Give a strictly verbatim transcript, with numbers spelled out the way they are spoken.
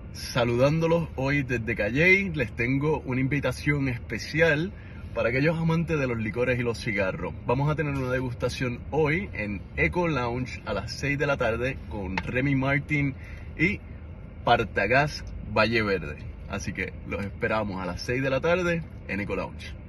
saludándolos hoy desde Calley. Les tengo una invitación especial para aquellos amantes de los licores y los cigarros. Vamos a tener una degustación hoy en Eco Lounge a las seis de la tarde con Remy Martin y Partagás Valle Verde. Así que los esperamos a las seis de la tarde en Eco Lounge.